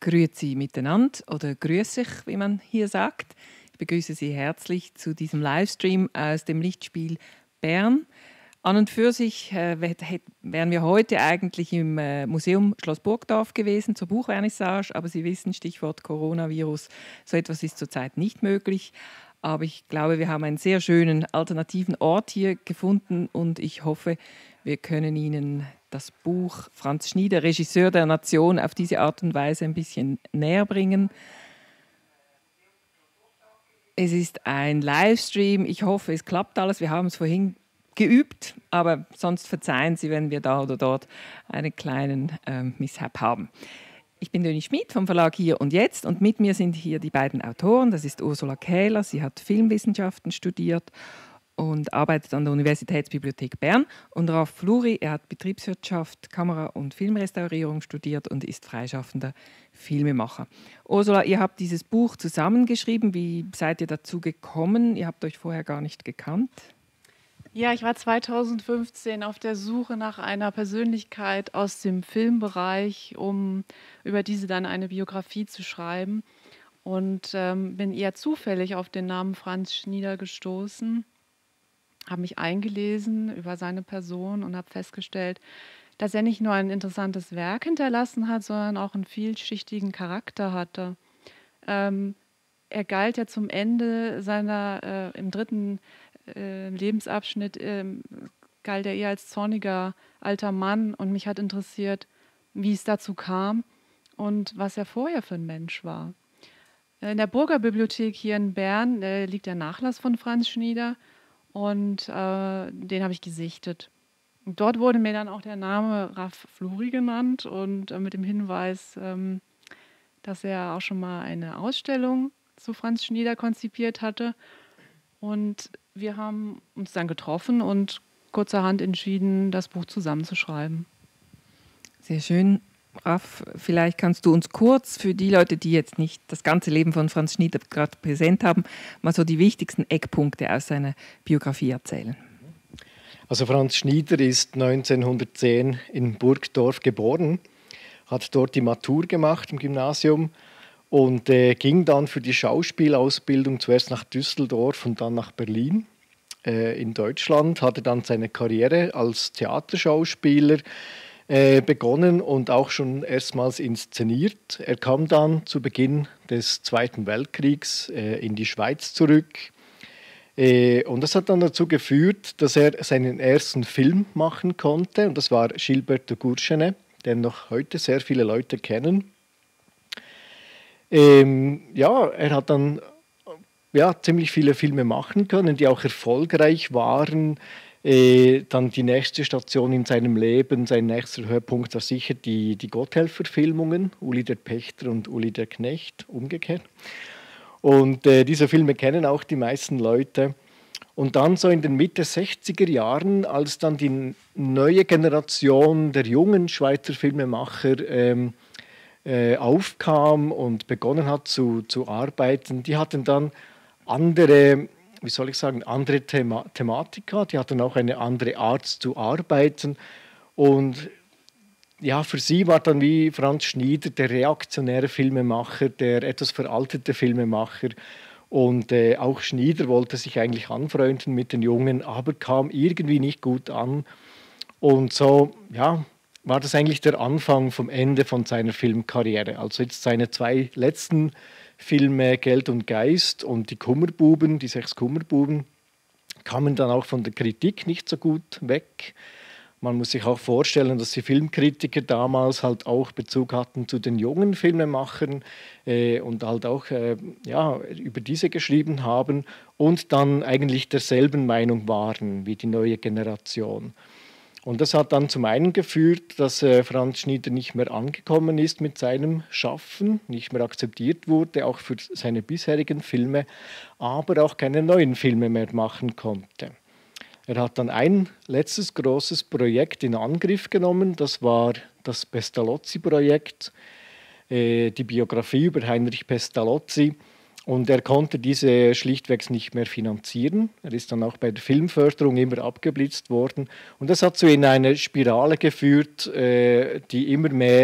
Grüezi miteinander oder grüß ich, wie man hier sagt. Ich begrüße Sie herzlich zu diesem Livestream aus dem Lichtspiel Bern. An und für sich wären wir heute eigentlich im Museum Schloss Burgdorf gewesen zur Buchvernissage, aber Sie wissen, Stichwort Coronavirus, so etwas ist zurzeit nicht möglich. Aber ich glaube, wir haben einen sehr schönen alternativen Ort hier gefunden und ich hoffe, wir können Ihnen das Buch Franz Schnieder, Regisseur der Nation, auf diese Art und Weise ein bisschen näher bringen. Es ist ein Livestream. Ich hoffe, es klappt alles. Wir haben es vorhin geübt, aber sonst verzeihen Sie, wenn wir da oder dort einen kleinen Mishap haben. Ich bin Döni Schmid vom Verlag Hier und Jetzt und mit mir sind hier die beiden Autoren. Das ist Ursula Kähler, sie hat Filmwissenschaften studiert und arbeitet an der Universitätsbibliothek Bern. Und Ralf Fluri, er hat Betriebswirtschaft, Kamera- und Filmrestaurierung studiert und ist freischaffender Filmemacher. Ursula, ihr habt dieses Buch zusammengeschrieben. Wie seid ihr dazu gekommen? Ihr habt euch vorher gar nicht gekannt. Ja, ich war 2015 auf der Suche nach einer Persönlichkeit aus dem Filmbereich, um über diese dann eine Biografie zu schreiben. Und bin eher zufällig auf den Namen Franz Schnieder gestoßen, habe mich eingelesen über seine Person und habe festgestellt, dass er nicht nur ein interessantes Werk hinterlassen hat, sondern auch einen vielschichtigen Charakter hatte. Er galt ja zum Ende seiner, im dritten Lebensabschnitt, galt er eher als zorniger alter Mann und mich hat interessiert, wie es dazu kam und was er vorher für ein Mensch war. In der Burgerbibliothek hier in Bern liegt der Nachlass von Franz Schnieder und den habe ich gesichtet. Und dort wurde mir dann auch der Name Ralf Fluri genannt und mit dem Hinweis, dass er auch schon mal eine Ausstellung zu Franz Schnieder konzipiert hatte. Und wir haben uns dann getroffen und kurzerhand entschieden, das Buch zusammenzuschreiben. Sehr schön. Ralf, vielleicht kannst du uns kurz für die Leute, die jetzt nicht das ganze Leben von Franz Schnieder gerade präsent haben, mal so die wichtigsten Eckpunkte aus seiner Biografie erzählen. Also Franz Schnieder ist 1910 in Burgdorf geboren, hat dort die Matur gemacht im Gymnasium und ging dann für die Schauspielausbildung zuerst nach Düsseldorf und dann nach Berlin in Deutschland, hatte dann seine Karriere als Theaterschauspieler begonnen und auch schon erstmals inszeniert. Er kam dann zu Beginn des Zweiten Weltkriegs in die Schweiz zurück. Und das hat dann dazu geführt, dass er seinen ersten Film machen konnte. Und das war Gilbert de Gourchenet, den noch heute sehr viele Leute kennen. Er hat dann ziemlich viele Filme machen können, die auch erfolgreich waren. Dann die nächste Station in seinem Leben, sein nächster Höhepunkt war sicher die Gotthelf-Verfilmungen, Uli der Pächter und Uli der Knecht, umgekehrt. Und diese Filme kennen auch die meisten Leute. Und dann so in den Mitte 60er Jahren, als dann die neue Generation der jungen Schweizer Filmemacher aufkam und begonnen hat zu arbeiten, die hatten dann andere Thematika, die hatten auch eine andere Art zu arbeiten. Und ja, für sie war dann wie Franz Schnieder der reaktionäre Filmemacher, der etwas veraltete Filmemacher. Und auch Schnieder wollte sich eigentlich anfreunden mit den Jungen, aber kam irgendwie nicht gut an. Und so, war das eigentlich der Anfang vom Ende von seiner Filmkarriere. Also jetzt seine zwei letzten Filme Geld und Geist und die Kummerbuben, die 6 Kummerbuben, kamen dann auch von der Kritik nicht so gut weg. Man muss sich auch vorstellen, dass die Filmkritiker damals halt auch Bezug hatten zu den jungen Filmemachern und halt auch über diese geschrieben haben und dann eigentlich derselben Meinung waren wie die neue Generation. Und das hat dann zum einen geführt, dass Franz Schnieder nicht mehr angekommen ist mit seinem Schaffen, nicht mehr akzeptiert wurde, auch für seine bisherigen Filme, aber auch keine neuen Filme mehr machen konnte. Er hat dann ein letztes großes Projekt in Angriff genommen, das war das Pestalozzi-Projekt, die Biografie über Heinrich Pestalozzi. Und er konnte diese schlichtweg nicht mehr finanzieren. Er ist dann auch bei der Filmförderung immer abgeblitzt worden. Und das hat so in eine Spirale geführt, die immer mehr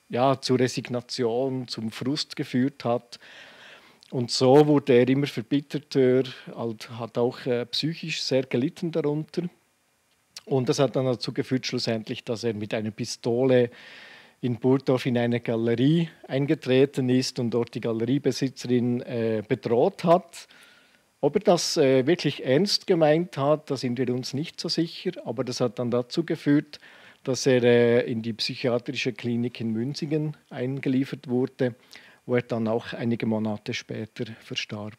ja, zur Resignation, zum Frust geführt hat. Und so wurde er immer verbitterter, hat auch psychisch sehr gelitten darunter. Und das hat dann dazu geführt, schlussendlich, dass er mit einer Pistole in Burgdorf in eine Galerie eingetreten ist und dort die Galeriebesitzerin bedroht hat. Ob er das wirklich ernst gemeint hat, da sind wir uns nicht so sicher. Aber das hat dann dazu geführt, dass er in die psychiatrische Klinik in Münsingen eingeliefert wurde, wo er dann auch einige Monate später verstarb.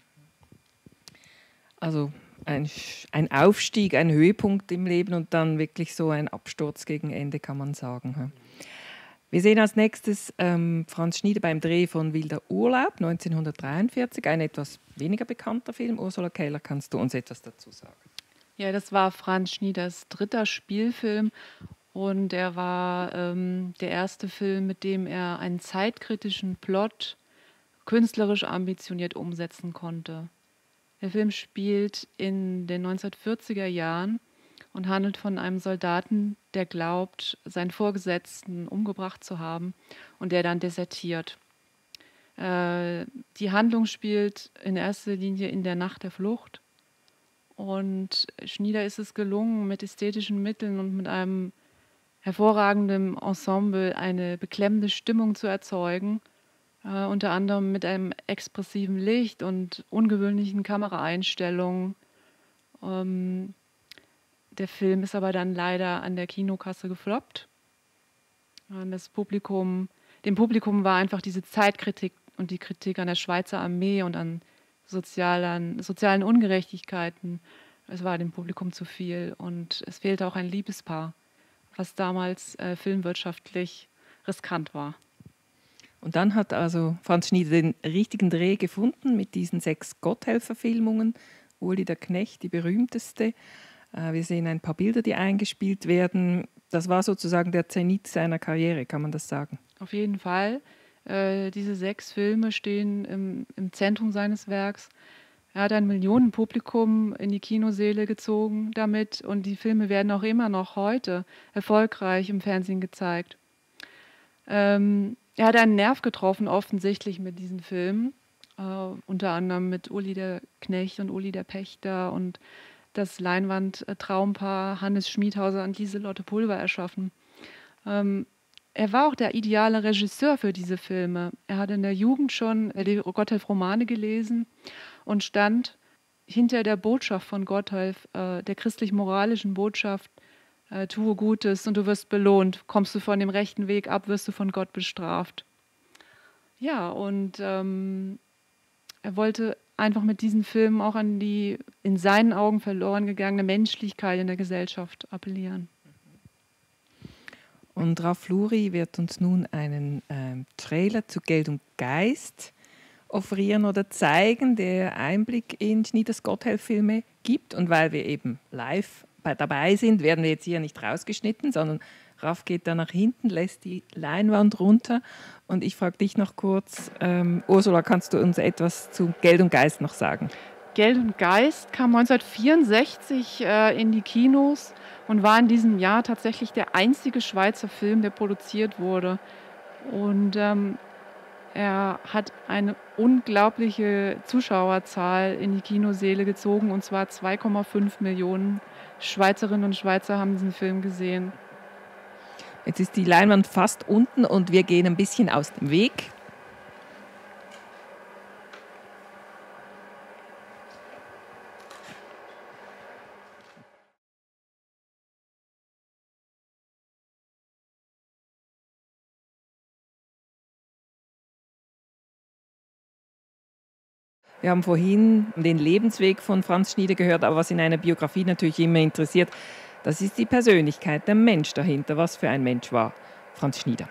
Also ein Aufstieg, ein Höhepunkt im Leben und dann wirklich so ein Absturz gegen Ende, kann man sagen. Wir sehen als nächstes Franz Schnieder beim Dreh von Wilder Urlaub 1943, ein etwas weniger bekannter Film. Ursula Kehler, kannst du uns etwas dazu sagen? Ja, das war Franz Schnieders dritter Spielfilm und er war der erste Film, mit dem er einen zeitkritischen Plot künstlerisch ambitioniert umsetzen konnte. Der Film spielt in den 1940er Jahren und handelt von einem Soldaten, der glaubt, seinen Vorgesetzten umgebracht zu haben und der dann desertiert. Die Handlung spielt in erster Linie in der Nacht der Flucht. Und Schnieder ist es gelungen, mit ästhetischen Mitteln und mit einem hervorragenden Ensemble eine beklemmende Stimmung zu erzeugen, unter anderem mit einem expressiven Licht und ungewöhnlichen Kameraeinstellungen. Der Film ist aber dann leider an der Kinokasse gefloppt. Dem Publikum war einfach diese Zeitkritik und die Kritik an der Schweizer Armee und an sozialen Ungerechtigkeiten, es war dem Publikum zu viel und es fehlte auch ein Liebespaar, was damals filmwirtschaftlich riskant war. Und dann hat also Franz Schnieder den richtigen Dreh gefunden mit diesen 6 Gotthelf-Verfilmungen. Uli der Knecht, die berühmteste. Wir sehen ein paar Bilder, die eingespielt werden. Das war sozusagen der Zenit seiner Karriere, kann man das sagen? Auf jeden Fall. Diese 6 Filme stehen im Zentrum seines Werks. Er hat ein Millionenpublikum in die Kinosäle gezogen damit und die Filme werden auch immer noch heute erfolgreich im Fernsehen gezeigt. Er hat einen Nerv getroffen, offensichtlich mit diesen Filmen, unter anderem mit Uli der Knecht und Uli der Pächter und das Leinwand-Traumpaar Hannes Schmiedhauser und Lieselotte Pulver erschaffen. Er war auch der ideale Regisseur für diese Filme. Er hat in der Jugend schon die Gotthelf-Romane gelesen und stand hinter der Botschaft von Gotthelf, der christlich-moralischen Botschaft, tue Gutes und du wirst belohnt. Kommst du von dem rechten Weg ab, wirst du von Gott bestraft. Ja, und er wollte einfach mit diesen Filmen auch an die in seinen Augen verloren gegangene Menschlichkeit in der Gesellschaft appellieren. Und Ralf Fluri wird uns nun einen Trailer zu Geld und Geist offerieren oder zeigen, der Einblick in Schnieders Gotthelf-Filme gibt. Und weil wir eben live dabei sind, werden wir jetzt hier nicht rausgeschnitten, sondern Ralf geht da nach hinten, lässt die Leinwand runter. Und ich frage dich noch kurz, Ursula, kannst du uns etwas zu Geld und Geist noch sagen? Geld und Geist kam 1964 in die Kinos und war in diesem Jahr tatsächlich der einzige Schweizer Film, der produziert wurde. Und er hat eine unglaubliche Zuschauerzahl in die Kinosäle gezogen, und zwar 2,5 Millionen Schweizerinnen und Schweizer haben diesen Film gesehen. Jetzt ist die Leinwand fast unten und wir gehen ein bisschen aus dem Weg. Wir haben vorhin den Lebensweg von Franz Schnieder gehört, aber was in einer Biografie natürlich immer interessiert, das ist die Persönlichkeit, der Mensch dahinter. Was für ein Mensch war Franz Schnieder?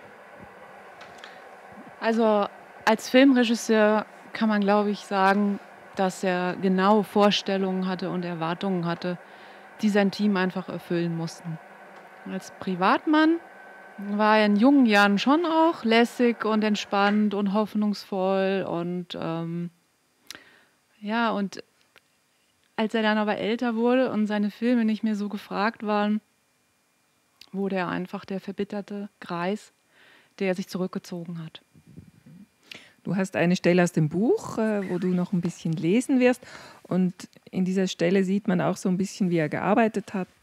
Also als Filmregisseur kann man, glaube ich, sagen, dass er genaue Vorstellungen hatte und Erwartungen hatte, die sein Team einfach erfüllen mussten. Als Privatmann war er in jungen Jahren schon auch lässig und entspannt und hoffnungsvoll und ja, und als er dann aber älter wurde und seine Filme nicht mehr so gefragt waren, wurde er einfach der verbitterte Greis, der sich zurückgezogen hat. Du hast eine Stelle aus dem Buch, wo du noch ein bisschen lesen wirst. Und in dieser Stelle sieht man auch so ein bisschen, wie er gearbeitet hat.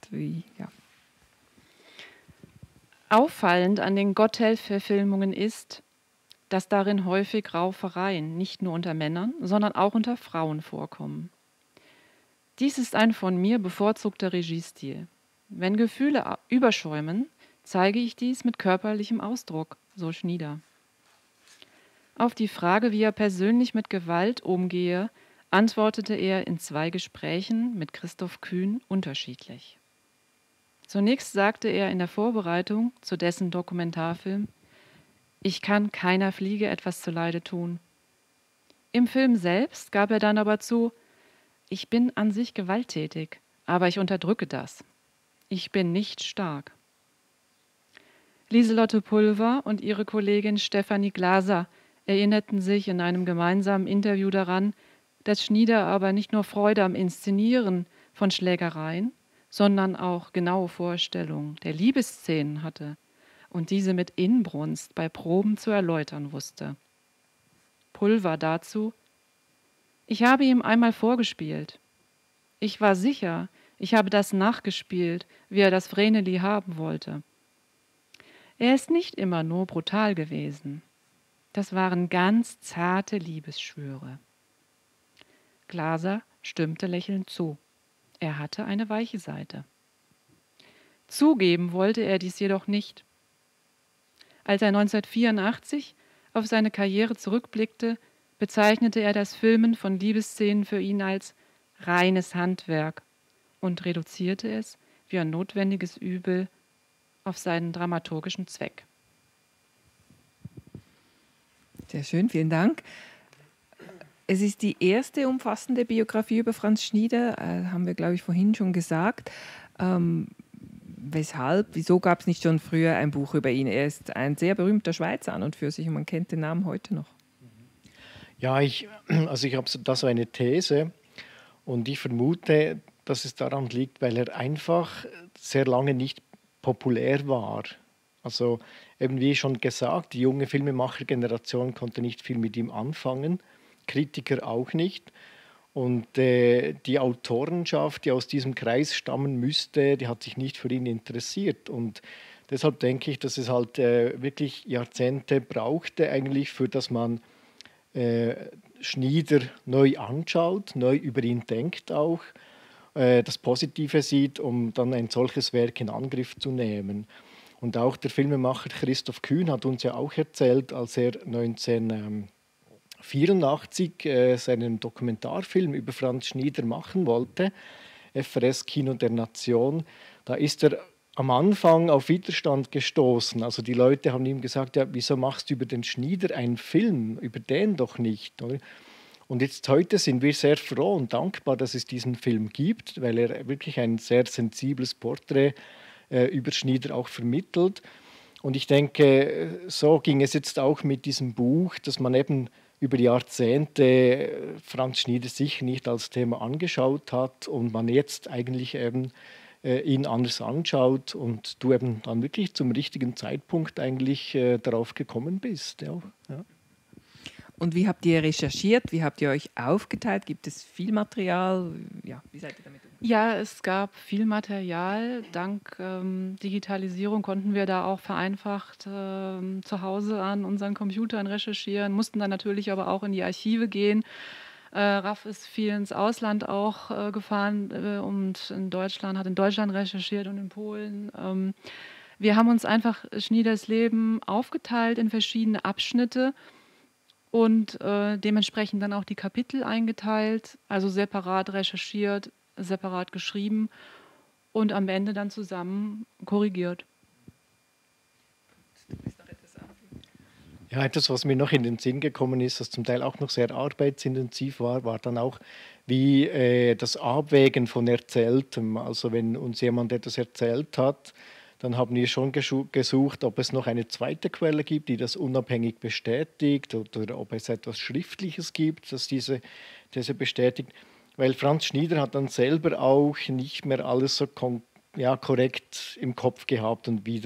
Auffallend an den Gotthelf-Verfilmungen ist, dass darin häufig Raufereien nicht nur unter Männern, sondern auch unter Frauen vorkommen. Dies ist ein von mir bevorzugter Regiestil. Wenn Gefühle überschäumen, zeige ich dies mit körperlichem Ausdruck, so Schnieder. Auf die Frage, wie er persönlich mit Gewalt umgehe, antwortete er in 2 Gesprächen mit Christoph Kühn unterschiedlich. Zunächst sagte er in der Vorbereitung zu dessen Dokumentarfilm: Ich kann keiner Fliege etwas zuleide tun. Im Film selbst gab er dann aber zu: Ich bin an sich gewalttätig, aber ich unterdrücke das. Ich bin nicht stark. Lieselotte Pulver und ihre Kollegin Stefanie Glaser erinnerten sich in einem gemeinsamen Interview daran, dass Schnieder aber nicht nur Freude am Inszenieren von Schlägereien, sondern auch genaue Vorstellungen der Liebesszenen hatte und diese mit Inbrunst bei Proben zu erläutern wusste. Pulver dazu: Ich habe ihm einmal vorgespielt. Ich war sicher, ich habe das nachgespielt, wie er das Vreneli haben wollte. Er ist nicht immer nur brutal gewesen. Das waren ganz zarte Liebesschwüre. Glaser stimmte lächelnd zu. Er hatte eine weiche Seite. Zugeben wollte er dies jedoch nicht. Als er 1984 auf seine Karriere zurückblickte, bezeichnete er das Filmen von Liebesszenen für ihn als reines Handwerk und reduzierte es wie ein notwendiges Übel auf seinen dramaturgischen Zweck. Sehr schön, vielen Dank. Es ist die erste umfassende Biografie über Franz Schnieder, haben wir, glaube ich, vorhin schon gesagt. Wieso gab es nicht schon früher ein Buch über ihn? Er ist ein sehr berühmter Schweizer an und für sich und man kennt den Namen heute noch. Ja, ich habe da so eine These und ich vermute, dass es daran liegt, weil er einfach sehr lange nicht populär war. Also eben wie schon gesagt, die junge Filmemachergeneration konnte nicht viel mit ihm anfangen, Kritiker auch nicht. Und die Autorenschaft, die aus diesem Kreis stammen müsste, die hat sich nicht für ihn interessiert. Und deshalb denke ich, dass es halt wirklich Jahrzehnte brauchte eigentlich, für dass man Schnieder neu anschaut, neu über ihn denkt auch, das Positive sieht, um dann ein solches Werk in Angriff zu nehmen. Und auch der Filmemacher Christoph Kühn hat uns ja auch erzählt, als er 1984 seinen Dokumentarfilm über Franz Schnieder machen wollte, FRS Kino der Nation, da ist er am Anfang auf Widerstand gestoßen. Also die Leute haben ihm gesagt, ja, wieso machst du über den Schnieder einen Film, über den doch nicht, oder? Und jetzt heute sind wir sehr froh und dankbar, dass es diesen Film gibt, weil er wirklich ein sehr sensibles Porträt über Schnieder auch vermittelt. Und ich denke, so ging es jetzt auch mit diesem Buch, dass man eben über die Jahrzehnte Franz Schnieder sicher nicht als Thema angeschaut hat und man jetzt eigentlich eben ihn anders anschaut und du eben dann wirklich zum richtigen Zeitpunkt eigentlich darauf gekommen bist. Ja. Ja. Und wie habt ihr recherchiert? Wie habt ihr euch aufgeteilt? Gibt es viel Material? Ja, wie seid ihr damit umgegangen? Ja, es gab viel Material. Dank Digitalisierung konnten wir da auch vereinfacht zu Hause an unseren Computern recherchieren, mussten dann natürlich aber auch in die Archive gehen. Raff ist viel ins Ausland auch gefahren und hat in Deutschland recherchiert und in Polen. Wir haben uns einfach Schnieders Leben aufgeteilt in verschiedene Abschnitte und dementsprechend dann auch die Kapitel eingeteilt, also separat recherchiert, separat geschrieben und am Ende dann zusammen korrigiert. Ja, etwas, was mir noch in den Sinn gekommen ist, das zum Teil auch noch sehr arbeitsintensiv war, war dann auch wie das Abwägen von Erzähltem. Also wenn uns jemand etwas erzählt hat, dann haben wir schon gesucht, ob es noch eine zweite Quelle gibt, die das unabhängig bestätigt oder ob es etwas Schriftliches gibt, das diese bestätigt. Weil Franz Schnieder hat dann selber auch nicht mehr alles so korrekt im Kopf gehabt und wieder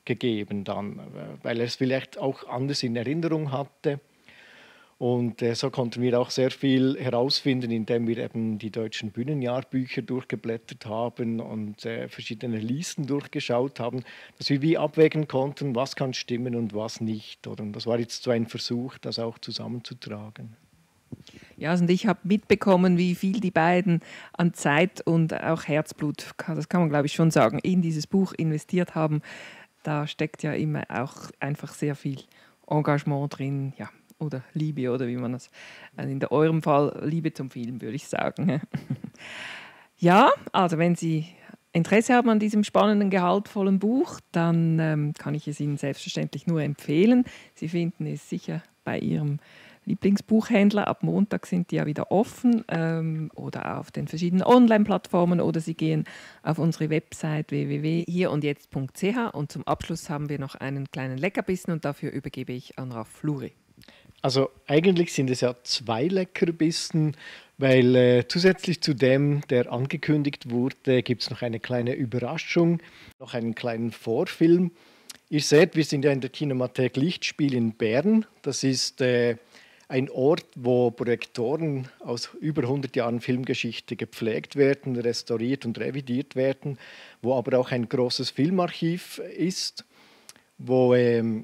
gegeben dann, weil er es vielleicht auch anders in Erinnerung hatte. Und so konnten wir auch sehr viel herausfinden, indem wir eben die deutschen Bühnenjahrbücher durchgeblättert haben und verschiedene Listen durchgeschaut haben, dass wir wie abwägen konnten, was kann stimmen und was nicht. Oder? Und das war jetzt so ein Versuch, das auch zusammenzutragen. Ja, also und ich habe mitbekommen, wie viel die beiden an Zeit und auch Herzblut, das kann man glaube ich schon sagen, in dieses Buch investiert haben. Da steckt ja immer auch einfach sehr viel Engagement drin, ja, oder Liebe, oder wie man das, also in eurem Fall Liebe zum Film, würde ich sagen. Ja, also wenn Sie Interesse haben an diesem spannenden, gehaltvollen Buch, dann kann ich es Ihnen selbstverständlich nur empfehlen. Sie finden es sicher bei Ihrem Lieblingsbuchhändler. Ab Montag sind die ja wieder offen oder auf den verschiedenen Online-Plattformen oder Sie gehen auf unsere Website www.hierundjetzt.ch und zum Abschluss haben wir noch einen kleinen Leckerbissen und dafür übergebe ich an Ralf Fluri. Also eigentlich sind es ja 2 Leckerbissen, weil zusätzlich zu dem, der angekündigt wurde, gibt es noch eine kleine Überraschung, noch einen kleinen Vorfilm. Ihr seht, wir sind ja in der Kinemathek Lichtspiel in Bern. Das ist ein Ort, wo Projektoren aus über 100 Jahren Filmgeschichte gepflegt werden, restauriert und revidiert werden, wo aber auch ein großes Filmarchiv ist, wo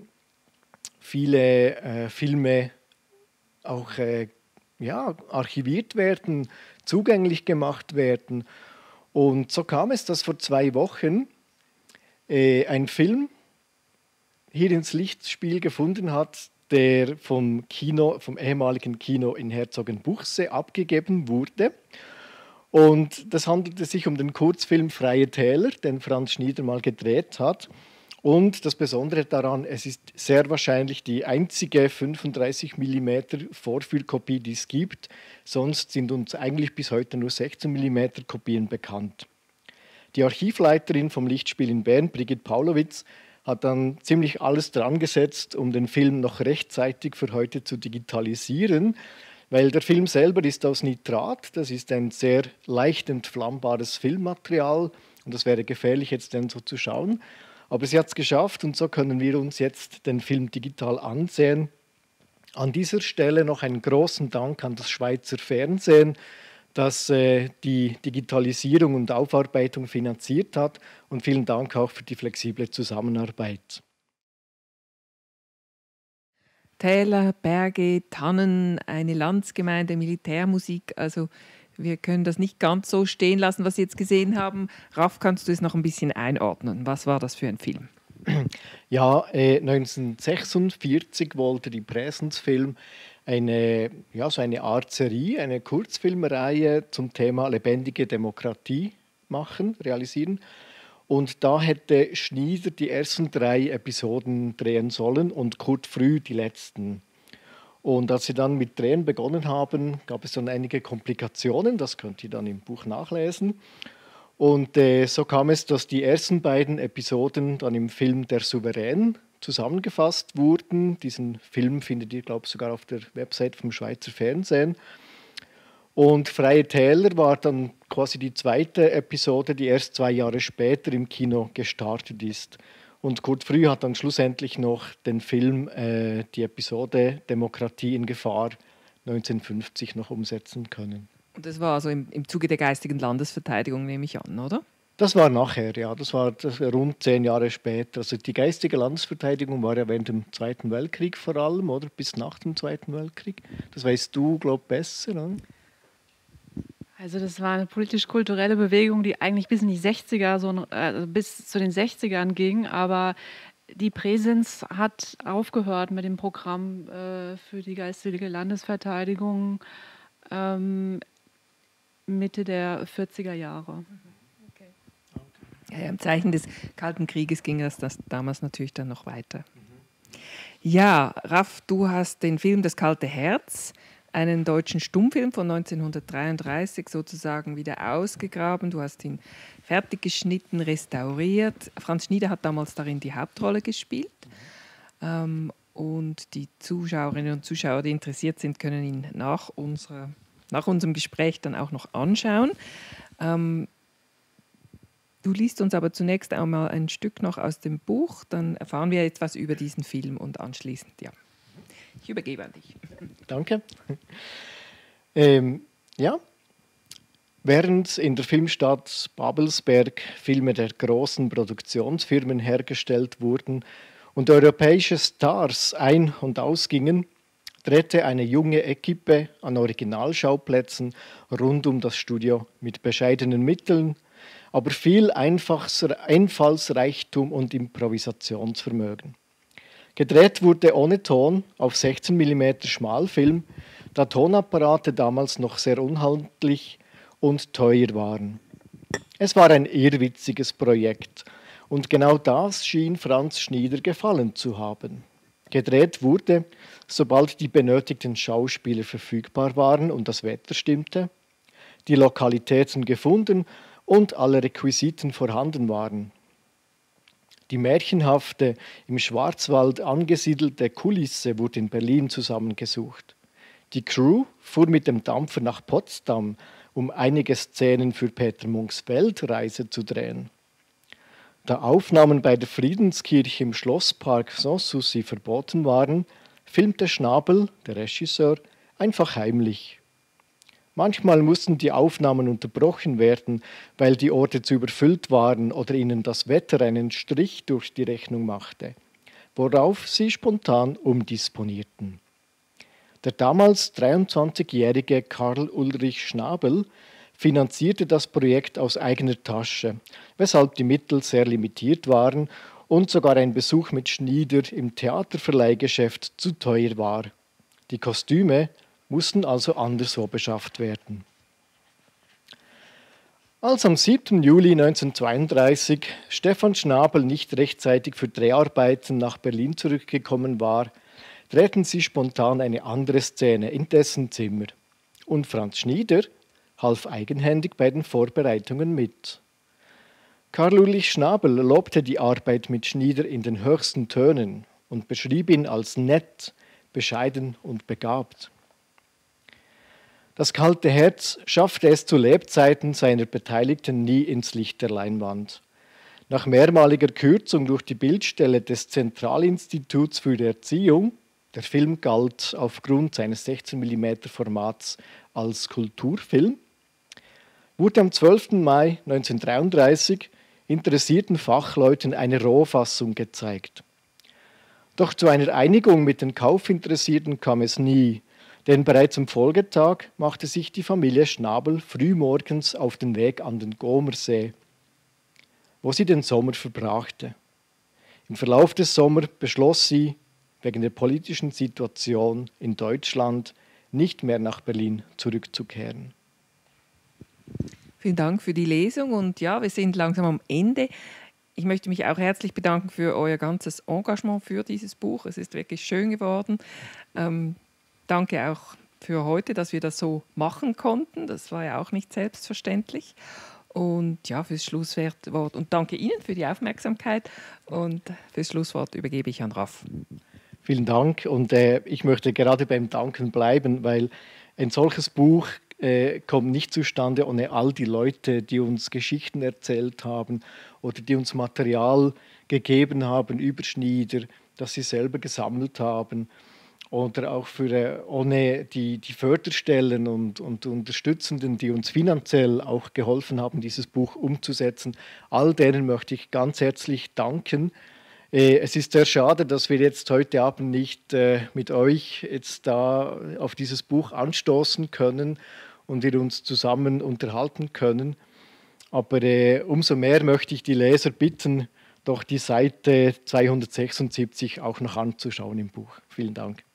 viele Filme auch archiviert werden, zugänglich gemacht werden. Und so kam es, dass vor 2 Wochen ein Film hier ins Lichtspiel gefunden hat, der vom ehemaligen Kino in Herzogenbuchsee abgegeben wurde. Und das handelte sich um den Kurzfilm Freie Täler, den Franz Schnieder mal gedreht hat. Und das Besondere daran, es ist sehr wahrscheinlich die einzige 35 mm Vorführkopie, die es gibt. Sonst sind uns eigentlich bis heute nur 16 mm Kopien bekannt. Die Archivleiterin vom Lichtspiel in Bern, Brigitte Paulowitz, hat dann ziemlich alles dran gesetzt, um den Film noch rechtzeitig für heute zu digitalisieren, weil der Film selber ist aus Nitrat, das ist ein sehr leicht entflammbares Filmmaterial und das wäre gefährlich jetzt dann so zu schauen. Aber sie hat es geschafft und so können wir uns jetzt den Film digital ansehen. An dieser Stelle noch einen großen Dank an das Schweizer Fernsehen, das die Digitalisierung und Aufarbeitung finanziert hat. Und vielen Dank auch für die flexible Zusammenarbeit. Täler, Berge, Tannen, eine Landsgemeinde, Militärmusik, also wir können das nicht ganz so stehen lassen, was Sie jetzt gesehen haben. Raff, kannst du es noch ein bisschen einordnen? Was war das für ein Film? Ja, 1946 wollte die Präsens-Film so eine Art Serie, eine Kurzfilmreihe zum Thema lebendige Demokratie realisieren. Und da hätte Schnieder die ersten 3 Episoden drehen sollen und Kurt Früh die letzten. Und als sie dann mit Drehen begonnen haben, gab es dann einige Komplikationen, das könnt ihr dann im Buch nachlesen. Und so kam es, dass die ersten beiden Episoden dann im Film Der Souverän zusammengefasst wurden. Diesen Film findet ihr, glaube ich, sogar auf der Website vom Schweizer Fernsehen. Und Freie Täler war dann quasi die zweite Episode, die erst 2 Jahre später im Kino gestartet ist. Und Kurt Früh hat dann schlussendlich noch den Film, die Episode Demokratie in Gefahr 1950 noch umsetzen können. Und das war also im Zuge der geistigen Landesverteidigung, nehme ich an, oder? Das war nachher, ja. Das war rund 10 Jahre später. Also die geistige Landesverteidigung war ja während dem Zweiten Weltkrieg vor allem, oder? Bis nach dem Zweiten Weltkrieg. Das weißt du, glaube ich, besser, oder? Also das war eine politisch-kulturelle Bewegung, die eigentlich bis in die 60er, bis zu den 60ern ging, aber die Präsens hat aufgehört mit dem Programm für die geistige Landesverteidigung Mitte der 40er Jahre. Okay. Ja, im Zeichen des Kalten Krieges ging das damals natürlich dann noch weiter. Ja, Raff, du hast den Film Das kalte Herz, einen deutschen Stummfilm von 1933 sozusagen wieder ausgegraben. Du hast ihn fertig geschnitten, restauriert. Franz Schnieder hat damals darin die Hauptrolle gespielt. Und die Zuschauerinnen und Zuschauer, die interessiert sind, können ihn nach unserem Gespräch dann auch noch anschauen. Du liest uns aber zunächst einmal ein Stück noch aus dem Buch, dann erfahren wir etwas über diesen Film und anschließend, ja. Ich übergebe an dich. Danke. Ja, während in der Filmstadt Babelsberg Filme der großen Produktionsfirmen hergestellt wurden und europäische Stars ein- und ausgingen, drehte eine junge Equipe an Originalschauplätzen rund um das Studio mit bescheidenen Mitteln, aber viel Einfallsreichtum und Improvisationsvermögen. Gedreht wurde ohne Ton auf 16 mm Schmalfilm, da Tonapparate damals noch sehr unhandlich und teuer waren. Es war ein irrwitziges Projekt und genau das schien Franz Schnieder gefallen zu haben. Gedreht wurde, sobald die benötigten Schauspieler verfügbar waren und das Wetter stimmte, die Lokalitäten gefunden und alle Requisiten vorhanden waren. Die märchenhafte, im Schwarzwald angesiedelte Kulisse wurde in Berlin zusammengesucht. Die Crew fuhr mit dem Dampfer nach Potsdam, um einige Szenen für Peter Munks Weltreise zu drehen. Da Aufnahmen bei der Friedenskirche im Schlosspark Sanssouci verboten waren, filmte Schnabel, der Regisseur, einfach heimlich. Manchmal mussten die Aufnahmen unterbrochen werden, weil die Orte zu überfüllt waren oder ihnen das Wetter einen Strich durch die Rechnung machte, worauf sie spontan umdisponierten. Der damals 23-jährige Karl Ulrich Schnabel finanzierte das Projekt aus eigener Tasche, weshalb die Mittel sehr limitiert waren und sogar ein Besuch mit Schnieder im Theaterverleihgeschäft zu teuer war. Die Kostüme mussten also anderswo beschafft werden. Als am 7. Juli 1932 Stefan Schnabel nicht rechtzeitig für Dreharbeiten nach Berlin zurückgekommen war, drehten sie spontan eine andere Szene in dessen Zimmer. Und Franz Schnieder half eigenhändig bei den Vorbereitungen mit. Karl Ulrich Schnabel lobte die Arbeit mit Schnieder in den höchsten Tönen und beschrieb ihn als nett, bescheiden und begabt. Das kalte Herz schaffte es zu Lebzeiten seiner Beteiligten nie ins Licht der Leinwand. Nach mehrmaliger Kürzung durch die Bildstelle des Zentralinstituts für die Erziehung, der Film galt aufgrund seines 16 mm Formats als Kulturfilm, wurde am 12. Mai 1933 interessierten Fachleuten eine Rohfassung gezeigt. Doch zu einer Einigung mit den Kaufinteressierten kam es nie, denn bereits am Folgetag machte sich die Familie Schnabel frühmorgens auf den Weg an den Gomersee, wo sie den Sommer verbrachte. Im Verlauf des Sommers beschloss sie, wegen der politischen Situation in Deutschland nicht mehr nach Berlin zurückzukehren. Vielen Dank für die Lesung und ja, wir sind langsam am Ende. Ich möchte mich auch herzlich bedanken für euer ganzes Engagement für dieses Buch. Es ist wirklich schön geworden. Danke auch für heute, dass wir das so machen konnten. Das war ja auch nicht selbstverständlich. Und ja, fürs Schlusswort und danke Ihnen für die Aufmerksamkeit und fürs Schlusswort übergebe ich an Raf. Vielen Dank und ich möchte gerade beim Danken bleiben, weil ein solches Buch kommt nicht zustande ohne all die Leute, die uns Geschichten erzählt haben oder die uns Material gegeben haben über Schnieder, das sie selber gesammelt haben. Oder auch ohne die Förderstellen und Unterstützenden, die uns finanziell auch geholfen haben, dieses Buch umzusetzen. All denen möchte ich ganz herzlich danken. Es ist sehr schade, dass wir jetzt heute Abend nicht mit euch jetzt da auf dieses Buch anstoßen können und wir uns zusammen unterhalten können. Aber umso mehr möchte ich die Leser bitten, doch die Seite 276 auch noch anzuschauen im Buch. Vielen Dank.